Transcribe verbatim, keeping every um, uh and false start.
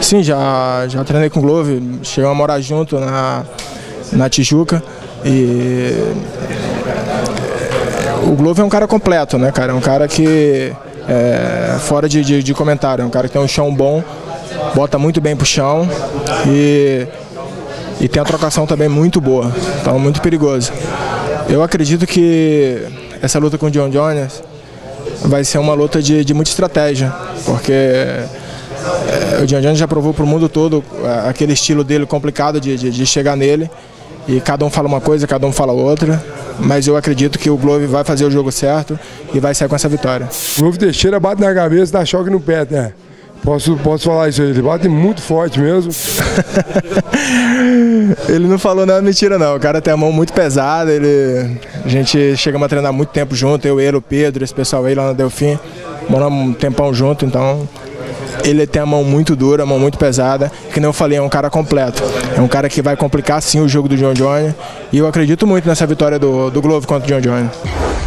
Sim, já, já treinei com o Glove, chegamos a morar junto na, na Tijuca e o Glove é um cara completo, né, cara? É um cara que, é, fora de, de, de comentário, é um cara que tem um chão bom, bota muito bem pro chão e, e tem a trocação também muito boa, então muito perigoso. Eu acredito que essa luta com o John Jones vai ser uma luta de, de muita estratégia, porque é, o John Jones já provou para o mundo todo é, aquele estilo dele complicado de, de, de chegar nele, e cada um fala uma coisa, cada um fala outra, mas eu acredito que o Glove vai fazer o jogo certo e vai sair com essa vitória. O Glove Teixeira bate na cabeça, dá choque no pé, né? Posso, posso falar isso aí, ele bate muito forte mesmo. Ele não falou nada mentira não, o cara tem a mão muito pesada, ele, a gente chegamos a treinar muito tempo junto, eu, ele, o Pedro, esse pessoal aí lá na Delfim, moramos um tempão junto, então ele tem a mão muito dura, a mão muito pesada, que nem eu falei, é um cara completo, é um cara que vai complicar sim o jogo do John Jones, e eu acredito muito nessa vitória do, do Glove contra o John Jones.